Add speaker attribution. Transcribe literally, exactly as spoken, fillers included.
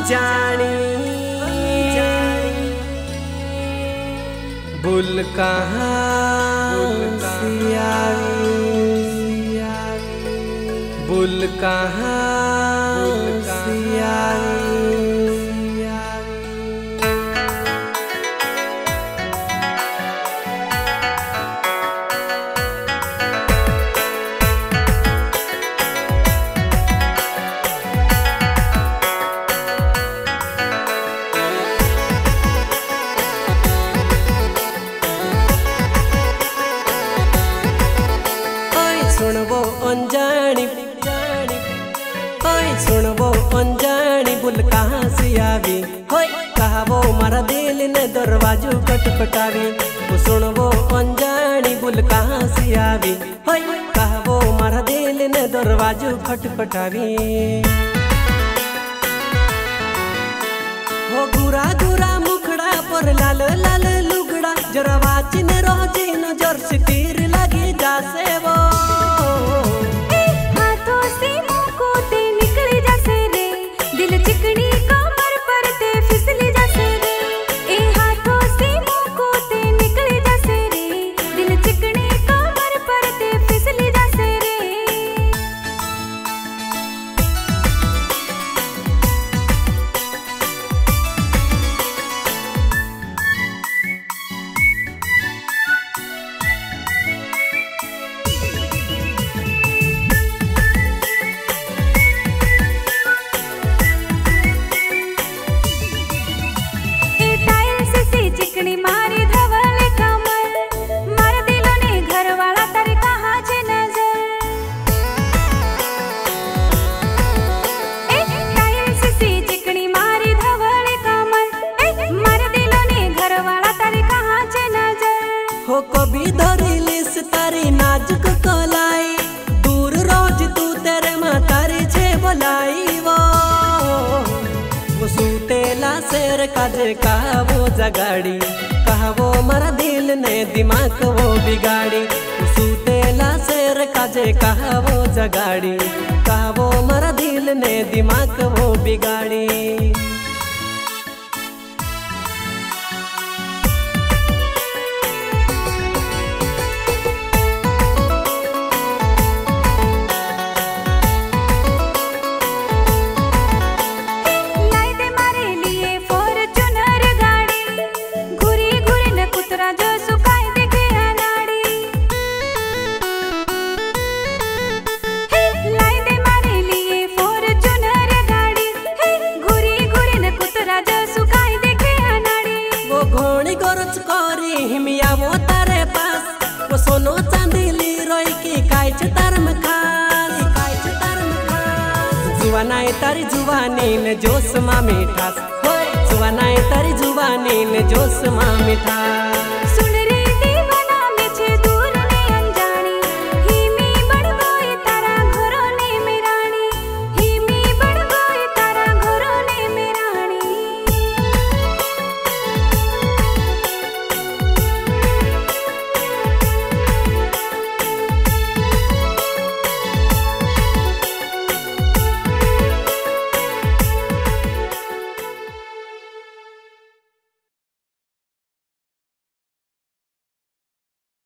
Speaker 1: जानी बुल कहाँ बुल कहाँ सुनबो अनजानी होय सुनबो अनजानी बुल कहाँ से आवी होय कहबो मारा दिल ने दरवाजो खटखटावी। सुनबो अनजानी बुल कहाँ से आवी होय कहबो मारा दिल ने दरवाजो खटखटावी। हो गुरा गुरा मुखड़ा पर लाल लाल लुगड़ा जरा वाचिन रोजी नजर से तीर लगी जासे वो हो कभी धरी लिस तारी नाजुक कलाई दूर रोज तू तेरे मातारी छे बोलाई वो वो सूतेला शेर काजे कहवो जगाड़ी कहवो मारा दिल ने दिमाग वो बिगाड़ी। सूतेला शेर काजे कहवो जगाड़ी कहवो मारा दिल ने दिमाग वो बिगाड़ी। वो तारे पास वो सोनो चांदी ली रोई की कायच तार में खास कायच तार में खास जुवानाई तारी जुवानी ने जोश मा मिठास होय जुवानाई तारी जुवानी ने जोश मा मिठास।